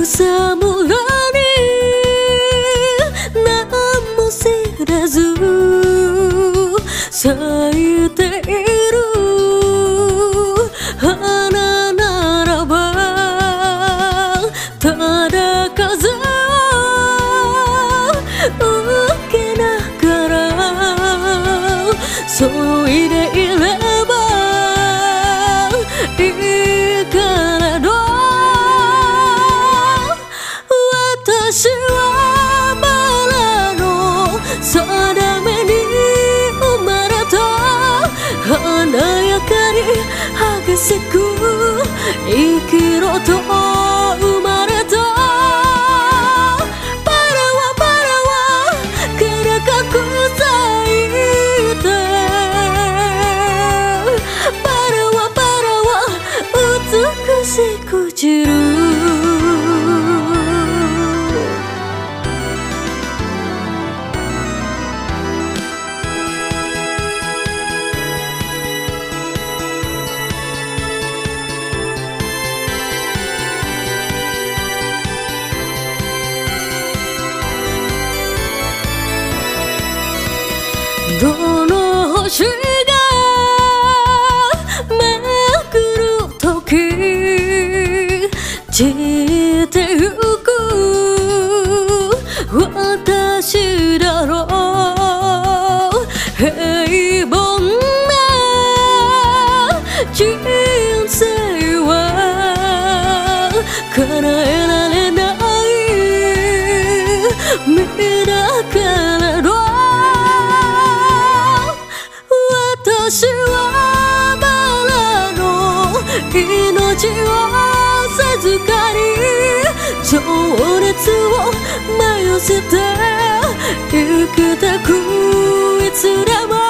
草むらに何も知らず咲いている花ならばただ風を受けながらそいでいればいいからど私はバラの定めに生まれた華やかに激しく生きろと生まれたバラはからかく咲いてバラは美しく散るどの星がめくるとき散ってゆく私だろう平凡な人生は叶えられない身だからど私はバラの命を授かり情熱を迷せて生きてくいつでも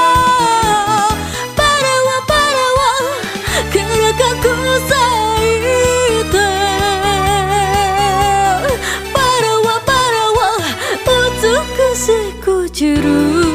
バラはからかく咲いてバラは美しく散る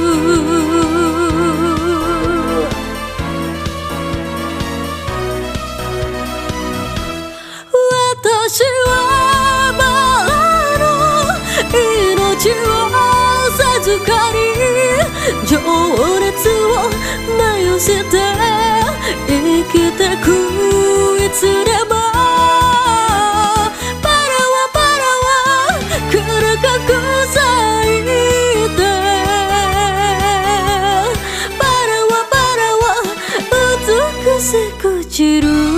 私はバラの命を授かり情熱を迷せて生きてくいつでもバラはからかく咲いてバラは美しく散る